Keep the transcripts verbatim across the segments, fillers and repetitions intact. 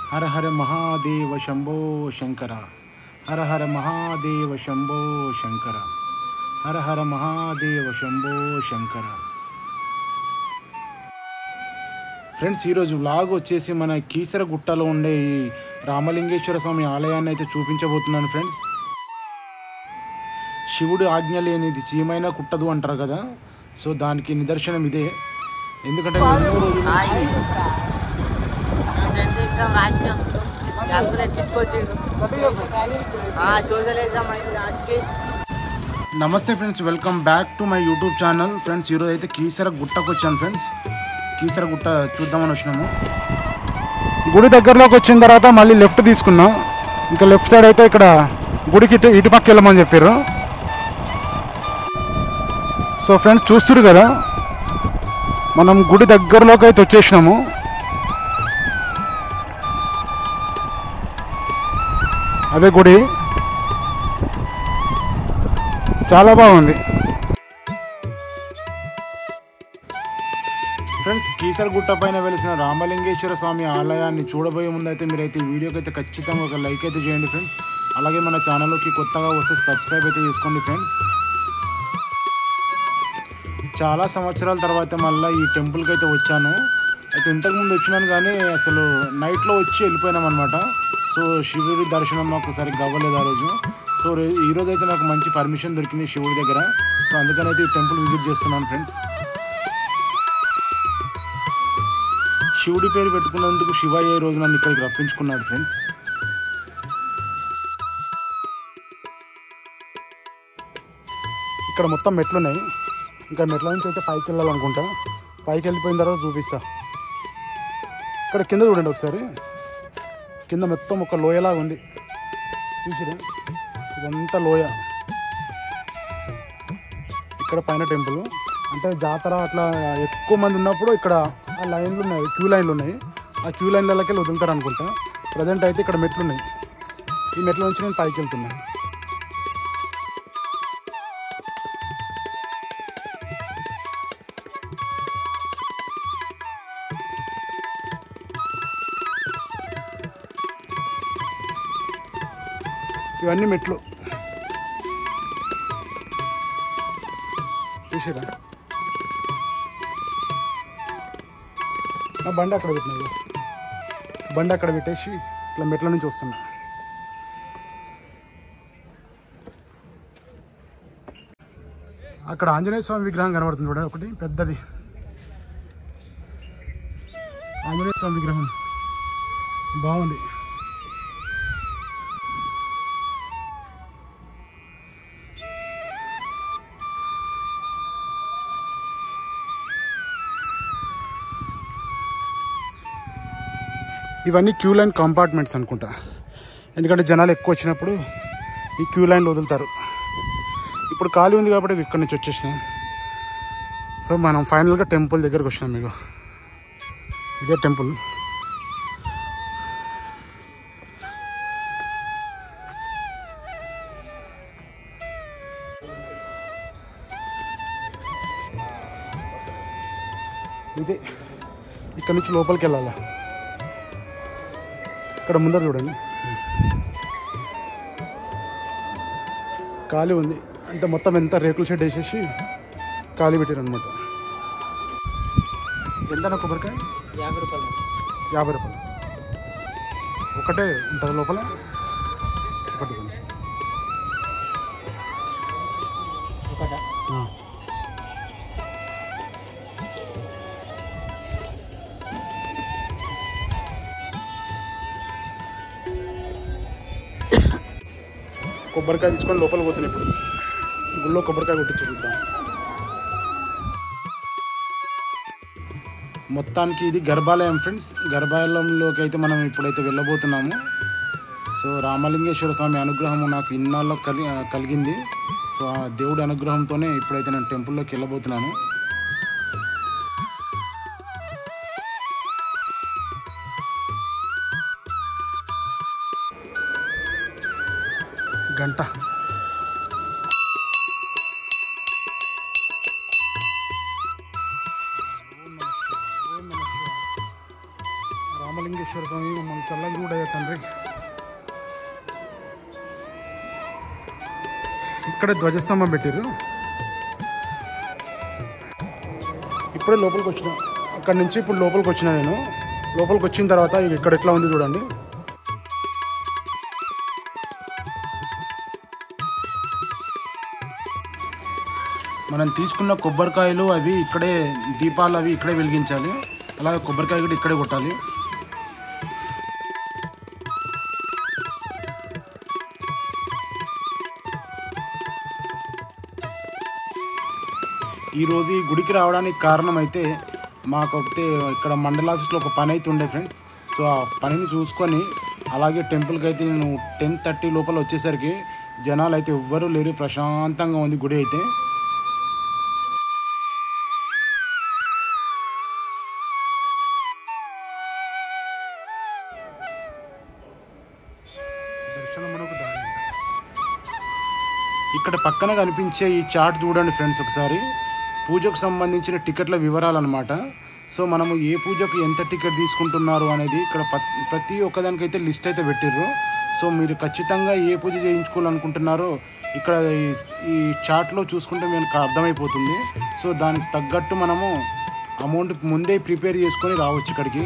హర Hara Mahadeva Shambho Shankara, Hara Hara Mahadeva Shambho Shankara, Hara Hara Mahadeva Shambho Shankara. Friends, ఈరోజు vlog వచ్చేసి మన కీసరగుట్టలో ఉండే ఈ రామలింగేశ్వర స్వామి ఆలయాన్ని అయితే చూపించబోతున్నాను ఫ్రెండ్స్. శివుడు ఆజ్ఞ లేనిది చీమైనా కుట్టదు అంటారు కదా, సో దానికి నిదర్శనం ఇదే. ఎందుకంటే ఎన్నో రోజుల నుంచి నమస్తే friends, welcome back to my YouTube channel. Friends, ఈరోజు అయితే కీసరగుట్టకు వచ్చాను ఫ్రెండ్స్. కీసరగుట్ట చూద్దామని వచ్చినాము. గుడి దగ్గరలోకి వచ్చిన తర్వాత మళ్ళీ లెఫ్ట్ తీసుకున్నాం. ఇంకా లెఫ్ట్ సైడ్ అయితే ఇక్కడ గుడికి ఇటు ఇటుపక్క వెళ్ళమని చెప్పారు. సో ఫ్రెండ్స్, చూస్తున్నారు కదా, మనం గుడి దగ్గరలోకి అయితే వచ్చేసినాము. అదే గుడి, చాలా బాగుంది ఫ్రెండ్స్. కీసరగుట్ట పైన వెలిసిన రామలింగేశ్వర స్వామి ఆలయాన్ని చూడబోయే ముందు అయితే మీరైతే ఈ వీడియోకి అయితే ఖచ్చితంగా ఒక లైక్ అయితే చేయండి ఫ్రెండ్స్. అలాగే మన ఛానల్లోకి కొత్తగా వస్తే సబ్స్క్రైబ్ అయితే చేసుకోండి ఫ్రెండ్స్. చాలా సంవత్సరాల తర్వాత మళ్ళీ ఈ టెంపుల్కి అయితే వచ్చాను. అయితే ఇంతకుముందు వచ్చినాను కానీ అసలు నైట్లో వచ్చి వెళ్ళిపోయినాం అనమాట. సో శివుడి దర్శనం మాకు సరిగ్గా అవ్వలేదు ఆ రోజు. సో ఈరోజు అయితే నాకు మంచి పర్మిషన్ దొరికింది శివుడి దగ్గర. సో అందుకని అయితే ఈ టెంపుల్ విజిట్ చేస్తున్నాను ఫ్రెండ్స్. శివుడి పేరు పెట్టుకున్నందుకు శివయ్య ఈ రోజు నన్ను ఇక్కడికి రప్పించుకున్నాడు ఫ్రెండ్స్. ఇక్కడ మొత్తం మెట్లున్నాయి. ఇంకా మెట్ల నుంచి అయితే పైకి వెళ్ళాలనుకుంటా. పైకి వెళ్ళిపోయిన తర్వాత చూపిస్తా. ఇక్కడ కింద చూడండి ఒకసారి. కింద మొత్తం ఒక లోయలాగా ఉంది, చూసిరా? ఇదంతా లోయ. ఇక్కడ పైన టెంపుల్. అంటే జాతర అట్లా ఎక్కువ మంది ఉన్నప్పుడు ఇక్కడ ఆ లైన్లు ఉన్నాయి, క్యూ లైన్లు ఉన్నాయి. ఆ క్యూ లైన్లకి వెళ్ళి వదులుతారు అనుకుంటా. ప్రజెంట్ అయితే ఇక్కడ మెట్లు ఉన్నాయి. ఈ మెట్ల నుంచి నేను పైకి వెళ్తున్నా. ఇవన్నీ మెట్లు చూసారా? నా బండి అక్కడ పెట్టినా, బండి అక్కడ పెట్టేసి ఇట్లా మెట్ల నుంచి వస్తున్నా. అక్కడ ఆంజనేయ స్వామి విగ్రహం కనబడుతుంది చూడండి, ఒకటి పెద్దది ఆంజనేయ స్వామి విగ్రహం, బాగుంది. ఇవన్నీ క్యూ లైన్ కంపార్ట్మెంట్స్ అనుకుంటా, ఎందుకంటే జనాలు ఎక్కువ వచ్చినప్పుడు ఈ క్యూ లైన్లో వదులుతారు. ఇప్పుడు ఖాళీ ఉంది కాబట్టి ఇక్కడి నుంచి వచ్చేసినాం. సో మనం ఫైనల్గా టెంపుల్ దగ్గరకు వచ్చినాం. మీకు ఇదే టెంపుల్. ఇదే, ఇక్కడ నుంచి లోపలికి వెళ్ళాలా. ఇక్కడ ముందర చూడండి ఖాళీ ఉంది. అంటే మొత్తం ఎంత రేకుల షెడ్ వేసేసి ఖాళీ పెట్టారు అనమాట. ఎంత కొబ్బరికాయ? యాభై రూపాయలు. యాభై రూపాయలు ఒకటే ఉంటుంది లోపల. ఒకటి కొబ్బరికాయ తీసుకొని లోపల పోతున్నాయి. ఇప్పుడు గుళ్ళో కొబ్బరికాయ కొట్టి చూద్దాం. మొత్తానికి ఇది గర్భాలయం ఫ్రెండ్స్. గర్భాలయంలోకి అయితే మనం ఇప్పుడైతే వెళ్ళబోతున్నాము. సో రామలింగేశ్వర స్వామి అనుగ్రహం నాకు ఇన్నాళ్ళలో కలి కలిగింది. సో ఆ దేవుడి అనుగ్రహంతోనే ఇప్పుడైతే నేను టెంపుల్లోకి వెళ్ళబోతున్నాను. గంట రామలింగేశ్వర రామలింగేశ్వర స్వామి మమ్మల్ని చల్లని చూడయ్యా తండ్రి. ఇక్కడే ధ్వజస్తంభం పెట్టారు. ఇప్పుడే లోపలికి వచ్చిన, అక్కడి నుంచి ఇప్పుడు లోపలికి వచ్చిన నేను. లోపలికి వచ్చిన తర్వాత ఇక్కడ ఎట్లా ఉంది చూడండి. మనం తీసుకున్న కొబ్బరికాయలు అవి ఇక్కడే, దీపాలు అవి ఇక్కడే వెలిగించాలి. అలాగే కొబ్బరికాయ కూడా ఇక్కడే కొట్టాలి. ఈరోజు ఈ గుడికి రావడానికి కారణం అయితే మాకొకతే ఇక్కడ మండల ఆఫీస్లో ఒక పని అయితే ఉండే ఫ్రెండ్స్. సో ఆ పనిని చూసుకొని అలాగే టెంపుల్కి అయితే నేను టెన్ థర్టీ లోపల వచ్చేసరికి జనాలు అయితే ఎవ్వరూ లేరు, ప్రశాంతంగా ఉంది గుడి అయితే. ఇక్కడ పక్కన కనిపించే ఈ చార్ట్ చూడండి ఫ్రెండ్స్ ఒకసారి. పూజకు సంబంధించిన టికెట్ల వివరాలు అనమాట. సో మనము ఏ పూజకు ఎంత టికెట్ తీసుకుంటున్నారు అనేది ఇక్కడ ప్రతి ఒక్కదానికైతే లిస్ట్ అయితే పెట్టిర్రు. సో మీరు ఖచ్చితంగా ఏ పూజ చేయించుకోవాలనుకుంటున్నారో ఇక్కడ ఈ చార్ట్లో చూసుకుంటే మీకు అర్థమైపోతుంది. సో దానికి తగ్గట్టు మనము అమౌంట్ ముందే ప్రిపేర్ చేసుకొని రావచ్చు ఇక్కడికి.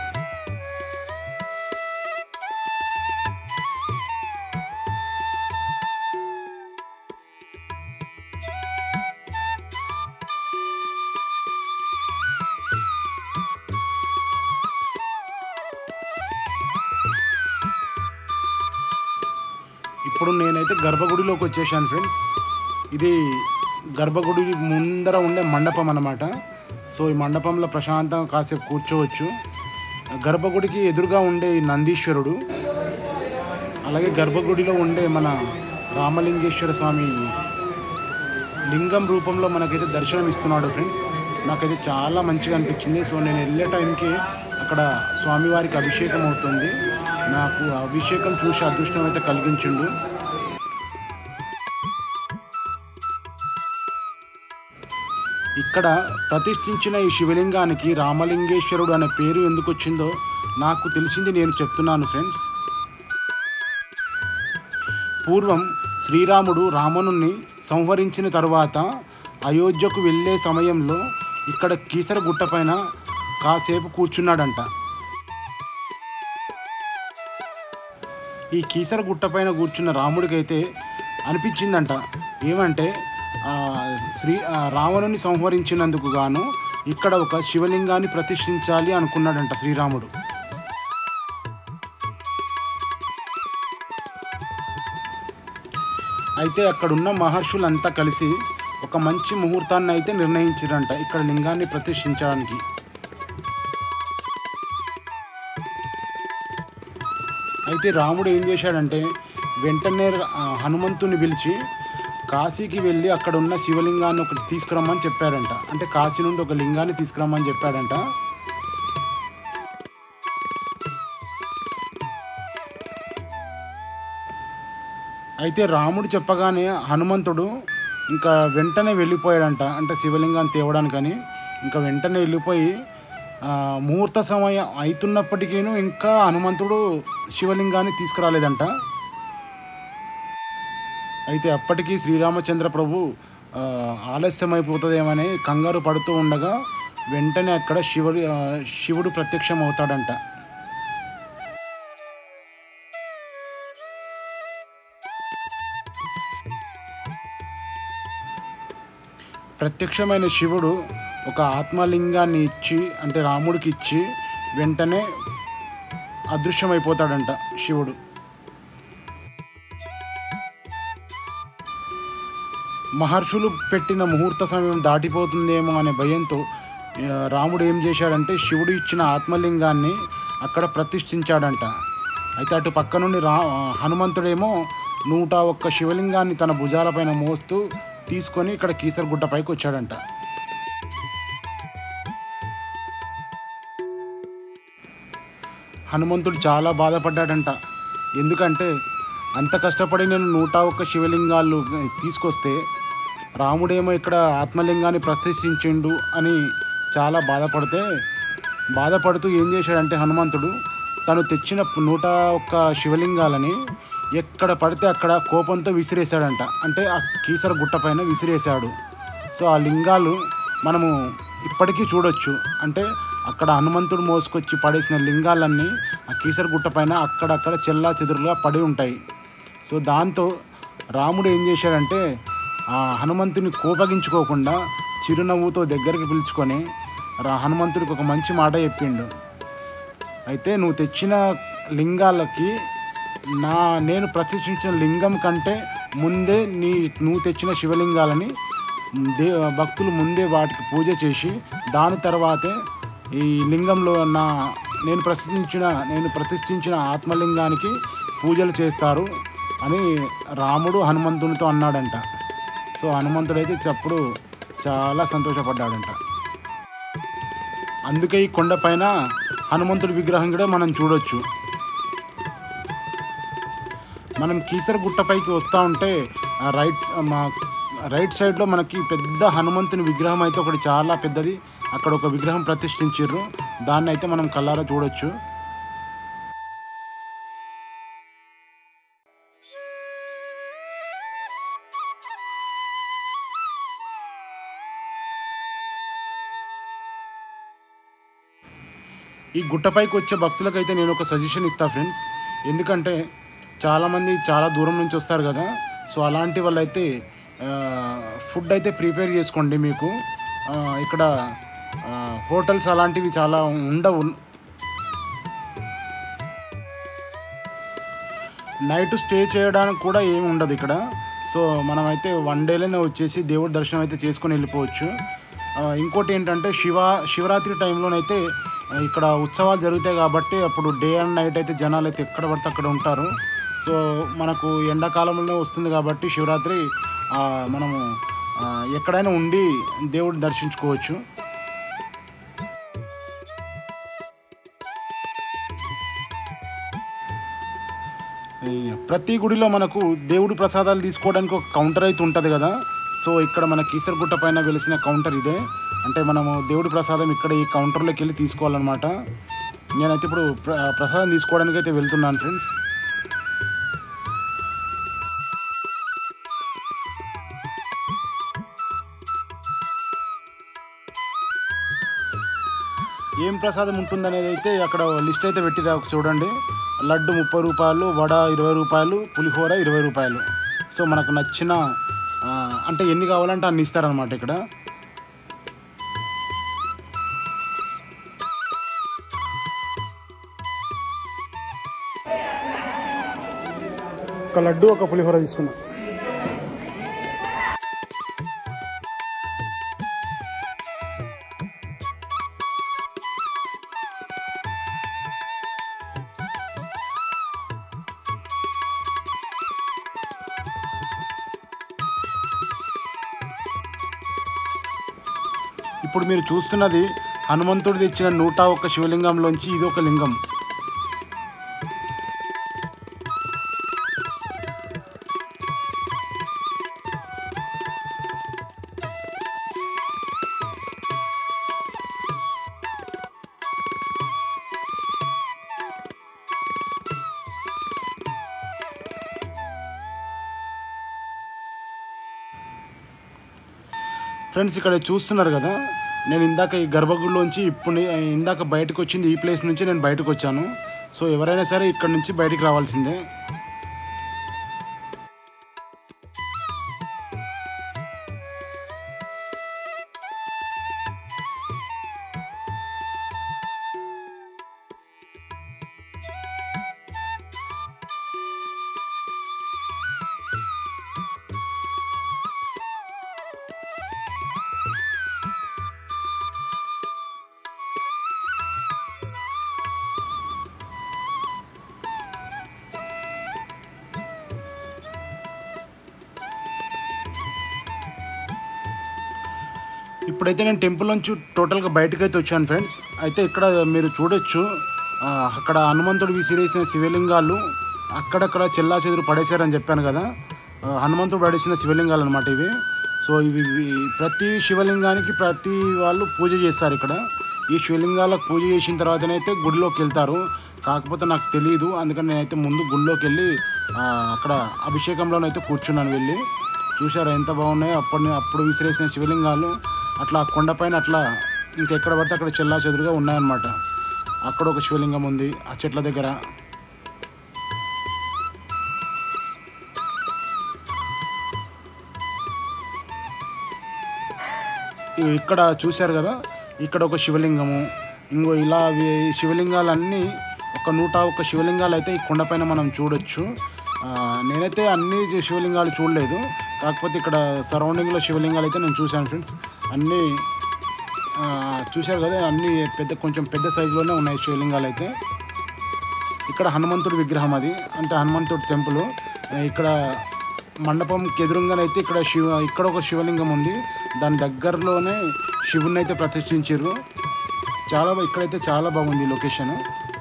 ఇప్పుడు నేనైతే గర్భగుడిలోకి వచ్చేసాను ఫ్రెండ్స్. ఇది గర్భగుడి ముందర ఉండే మండపం అన్నమాట. సో ఈ మండపంలో ప్రశాంతంగా కాసేపు కూర్చోవచ్చు. గర్భగుడికి ఎదురుగా ఉండే నందీశ్వరుడు, అలాగే గర్భగుడిలో ఉండే మన రామలింగేశ్వర స్వామి లింగం రూపంలో మనకైతే దర్శనం ఇస్తున్నాడు ఫ్రెండ్స్. నాకైతే చాలా మంచిగా అనిపించింది. సో నేను వెళ్ళే టైంకి అక్కడ స్వామివారికి అభిషేకం అవుతుంది. నాకు అభిషేకం చూసి అదృష్టం అయితే కలిగించిండు. ఇక్కడ ప్రతిష్ఠించిన ఈ శివలింగానికి రామలింగేశ్వరుడు అనే పేరు ఎందుకు వచ్చిందో నాకు తెలిసింది నేను చెప్తున్నాను ఫ్రెండ్స్. పూర్వం శ్రీరాముడు రావణుణ్ణి సంహరించిన తరువాత అయోధ్యకు వెళ్ళే సమయంలో ఇక్కడ కీసర గుట్ట పైన కాసేపు కూర్చున్నాడంట. ఈ కీసర గుట్ట పైన కూర్చున్న రాముడికైతే అనిపించిందంట ఏమంటే శ్రీ రావణుని సంహరించినందుకు గాను ఇక్కడ ఒక శివలింగాన్ని ప్రతిష్ఠించాలి అనుకున్నాడంట శ్రీరాముడు. అయితే అక్కడున్న మహర్షులంతా కలిసి ఒక మంచి ముహూర్తాన్ని అయితే నిర్ణయించారంట ఇక్కడ లింగాన్ని ప్రతిష్ఠించడానికి. అయితే రాముడు ఏం చేశాడంటే వెంటనే హనుమంతుని పిలిచి కాశీకి వెళ్ళి అక్కడ ఉన్న శివలింగాన్ని ఒకటి తీసుకురమ్మని చెప్పాడంట. అంటే కాశీ నుండి ఒక లింగాన్ని తీసుకురమ్మని చెప్పాడంట. అయితే రాముడు చెప్పగానే హనుమంతుడు ఇంకా వెంటనే వెళ్ళిపోయాడంట. అంటే శివలింగాన్ని తేవడానికని ఇంకా వెంటనే వెళ్ళిపోయి ముహూర్త సమయం అవుతున్నప్పటికీ ఇంకా హనుమంతుడు శివలింగాన్ని తీసుకురాలేదంట. అయితే అప్పటికీ శ్రీరామచంద్ర ప్రభు ఆలస్యమైపోతుందేమని కంగారు పడుతూ ఉండగా వెంటనే అక్కడ శివుడు శివుడు ప్రత్యక్షం అవుతాడంట. ప్రత్యక్షమైన శివుడు ఒక ఆత్మలింగాన్ని ఇచ్చి అంటే రాముడికి ఇచ్చి వెంటనే అదృశ్యమైపోతాడంట శివుడు. మహర్షులు పెట్టిన ముహూర్త సమయం దాటిపోతుందేమో అనే భయంతో రాముడు ఏం చేశాడంటే శివుడు ఇచ్చిన ఆత్మలింగాన్ని అక్కడ ప్రతిష్ఠించాడంట. అయితే అటు పక్క నుండి రా హనుమంతుడేమో నూట ఒక్క శివలింగాన్ని తన భుజాలపైన మోస్తూ తీసుకొని ఇక్కడ కీసర గుట్టపైకి వచ్చాడంట. హనుమంతుడు చాలా బాధపడ్డాడంట. ఎందుకంటే అంత కష్టపడి నేను నూట ఒక్క శివలింగాలు తీసుకొస్తే రాముడేమో ఇక్కడ ఆత్మలింగాన్ని ప్రతిష్ఠించిండు అని చాలా బాధపడితే బాధపడుతూ ఏం చేశాడంటే హనుమంతుడు తను తెచ్చిన నూట ఒక్క శివలింగాలని ఎక్కడ పడితే అక్కడ కోపంతో విసిరేశాడంట. అంటే ఆ కీసర గుట్ట పైన విసిరేశాడు. సో ఆ లింగాలు మనము ఇప్పటికీ చూడొచ్చు. అంటే అక్కడ హనుమంతుడు మోసుకొచ్చి పడేసిన లింగాలన్నీ ఆ కీసర గుట్ట పైన అక్కడక్కడ చెల్లా చెదురుగా పడి ఉంటాయి. సో దాంతో రాముడు ఏం చేశాడంటే ఆ హనుమంతుని కోపగించుకోకుండా చిరునవ్వుతో దగ్గరికి పిలుచుకొని రా హనుమంతుడికి ఒక మంచి మాట చెప్పిండు. అయితే నువ్వు తెచ్చిన లింగాలకి నా నేను ప్రతిష్ఠించిన లింగం కంటే ముందే నీ నువ్వు తెచ్చిన శివలింగాలని దే భక్తులు ముందే వాటికి పూజ చేసి దాని తర్వాతే ఈ లింగంలో నా నేను ప్రతిష్ఠించిన నేను ప్రతిష్ఠించిన ఆత్మలింగానికి పూజలు చేస్తారు అని రాముడు హనుమంతునితో అన్నాడంట. సో హనుమంతుడైతే చప్పుడు చాలా సంతోషపడ్డాడంట. అందుకే ఈ కొండపైన హనుమంతుడి విగ్రహం కూడా మనం చూడొచ్చు. మనం కీసర గుట్టపైకి వస్తూ ఉంటే రైట్ మా రైట్ సైడ్లో మనకి పెద్ద హనుమంతుని విగ్రహం అయితే ఒకటి చాలా పెద్దది, అక్కడ ఒక విగ్రహం ప్రతిష్ఠించారు. దాన్ని అయితే మనం కళ్ళారా చూడొచ్చు. ఈ గుట్టపైకి వచ్చే భక్తులకైతే నేను ఒక సజెషన్ ఇస్తాను ఫ్రెండ్స్. ఎందుకంటే చాలామంది చాలా దూరం నుంచి వస్తారు కదా. సో అలాంటి వాళ్ళైతే ఫుడ్ అయితే ప్రిపేర్ చేసుకోండి. మీకు ఇక్కడ హోటల్స్ అలాంటివి చాలా ఉండవు. నైట్ స్టే చేయడానికి కూడా ఏమి ఉండదు ఇక్కడ. సో మనమైతే వన్ డేలోనే వచ్చేసి దేవుడి దర్శనం అయితే చేసుకొని వెళ్ళిపోవచ్చు. ఇంకోటి ఏంటంటే శివ శివరాత్రి టైంలోనైతే ఇక్కడ ఉత్సవాలు జరుగుతాయి కాబట్టి అప్పుడు డే అండ్ నైట్ అయితే జనాలు అయితే ఎక్కడ పడితే అక్కడ ఉంటారు. సో మనకు ఎండాకాలంలో వస్తుంది కాబట్టి శివరాత్రి మనము ఎక్కడైనా ఉండి దేవుడిని దర్శించుకోవచ్చు. ప్రతి గుడిలో మనకు దేవుడి ప్రసాదాలు తీసుకోవడానికి ఒక కౌంటర్ అయితే ఉంటుంది కదా. సో ఇక్కడ మన కీసరగుట్ట పైన వెలిసిన కౌంటర్ ఇదే. అంటే మనము దేవుడి ప్రసాదం ఇక్కడ ఈ కౌంటర్లోకి వెళ్ళి తీసుకోవాలన్నమాట. నేనైతే ఇప్పుడు ప్ర ప్రసాదం తీసుకోవడానికి అయితే వెళ్తున్నాను ఫ్రెండ్స్. ఏం ప్రసాదం ఉంటుందనేది అయితే అక్కడ లిస్ట్ అయితే పెట్టిరా చూడండి. లడ్డు ముప్పై రూపాయలు, వడ ఇరవై రూపాయలు, పులిహోర ఇరవై రూపాయలు. సో మనకు నచ్చిన అంటే ఎన్ని కావాలంటే అన్ని ఇస్తారనమాట ఇక్కడ. ఒక లడ్డు ఒక పులిహోర తీసుకున్నా. ఇప్పుడు మీరు చూస్తున్నది హనుమంతుడు తెచ్చిన నూట ఒక్క శివలింగంలోంచి ఇది ఒక లింగం. ఫ్రెండ్స్ ఇక్కడ చూస్తున్నారు కదా, నేను ఇందాక ఈ గర్భగుడిలోంచి ఇప్పుడు ఇందాక బయటకు వచ్చింది ఈ ప్లేస్ నుంచి నేను బయటకు వచ్చాను. సో ఎవరైనా సరే ఇక్కడ నుంచి బయటికి రావాల్సిందే. ఇప్పుడైతే నేను టెంపుల్ నుంచి టోటల్గా బయటకు అయితే వచ్చాను ఫ్రెండ్స్. అయితే ఇక్కడ మీరు చూడొచ్చు, అక్కడ హనుమంతుడు విసిరేసిన శివలింగాలు అక్కడక్కడ చెల్లా చెదురు పడేశారని చెప్పాను కదా. హనుమంతుడు పడేసిన శివలింగాలు అనమాట ఇవి. సో ఇవి ప్రతి శివలింగానికి ప్రతి వాళ్ళు పూజ చేస్తారు ఇక్కడ. ఈ శివలింగాలకు పూజ చేసిన తర్వాతనైతే గుడిలోకి వెళ్తారు. కాకపోతే నాకు తెలియదు, అందుకని నేనైతే ముందు గుళ్ళోకి వెళ్ళి అక్కడ అభిషేకంలోనైతే కూర్చున్నాను వెళ్ళి. చూసారా ఎంత బాగున్నాయో అప్పటి అప్పుడు విసిరేసిన శివలింగాలు అట్లా కొండపైన అట్లా ఇంకెక్కడ పడితే అక్కడ చెల్లా చెదురుగా ఉన్నాయన్నమాట. అక్కడ ఒక శివలింగం ఉంది ఆ చెట్ల దగ్గర. ఇక్కడ చూశారు కదా, ఇక్కడ ఒక శివలింగము, ఇంకో ఇలా శివలింగాలన్నీ ఒక నూట ఒక్క శివలింగాలు అయితే ఈ కొండపైన మనం చూడొచ్చు. నేనైతే అన్ని శివలింగాలు చూడలేదు, కాకపోతే ఇక్కడ సరౌండింగ్లో శివలింగాలు అయితే నేను చూశాను ఫ్రెండ్స్. అన్నీ చూశారు కదా, అన్నీ పెద్ద కొంచెం పెద్ద సైజులోనే ఉన్నాయి శివలింగాలు అయితే. ఇక్కడ హనుమంతుడి విగ్రహం, అది అంటే హనుమంతుడి టెంపుల్. ఇక్కడ మండపంకి ఎదురుగానైతే ఇక్కడ శివ ఇక్కడ ఒక శివలింగం ఉంది, దాని దగ్గరలోనే శివుని అయితే ప్రతిష్ఠించారు. చాలా ఇక్కడైతే చాలా బాగుంది లొకేషన్.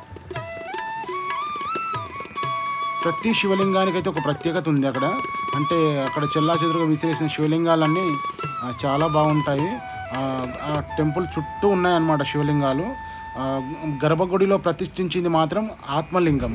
ప్రతి శివలింగానికి అయితే ఒక ప్రత్యేకత ఉంది అక్కడ. అంటే అక్కడ చెల్లా చెదురుగా విసిరేసిన శివలింగాలన్నీ చాలా బాగుంటాయి. ఆ టెంపుల్ చుట్టూ ఉన్నాయన్నమాట శివలింగాలు. గర్భగుడిలో ప్రతిష్ఠించింది మాత్రం ఆత్మలింగం.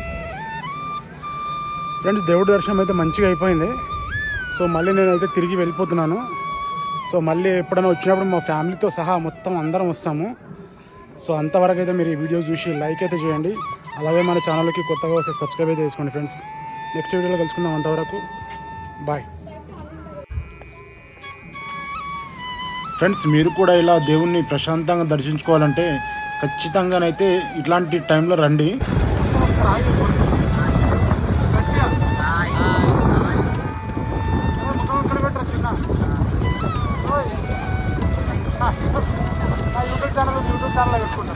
ఫ్రెండ్స్, దేవుడి దర్శనం అయితే మంచిగా అయిపోయింది. సో మళ్ళీ నేనైతే తిరిగి వెళ్ళిపోతున్నాను. సో మళ్ళీ ఎప్పుడైనా వచ్చినప్పుడు మా ఫ్యామిలీతో సహా మొత్తం అందరం వస్తాము. సో అంతవరకు అయితే మీరు ఈ వీడియో చూసి లైక్ అయితే చేయండి. అలాగే మన ఛానల్కి కొత్తగా వస్తే సబ్స్క్రైబ్ అయితే చేసుకోండి ఫ్రెండ్స్. నెక్స్ట్ వీడియోలో కలుసుకుందాం. అంతవరకు బాయ్ ఫ్రెండ్స్. మీరు కూడా ఇలా దేవుణ్ణి ప్రశాంతంగా దర్శించుకోవాలంటే ఖచ్చితంగానైతే ఇట్లాంటి టైంలో రండి. యూట్యూబ్ ఛానల్ యూట్యూబ్ ఛానల్ పెట్టుకుంటాను.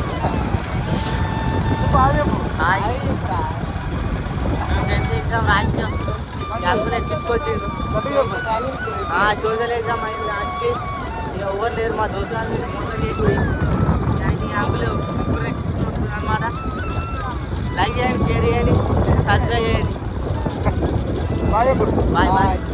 సోషల్ ఎగ్జామ్ అయింది లాస్ట్కి, ఎవరు లేరు మా దోస్తులు మోసం చేసి అనమాట. లైక్ చేయండి, షేర్ చేయండి, సబ్స్క్రైబ్ చేయండి. Bye bye.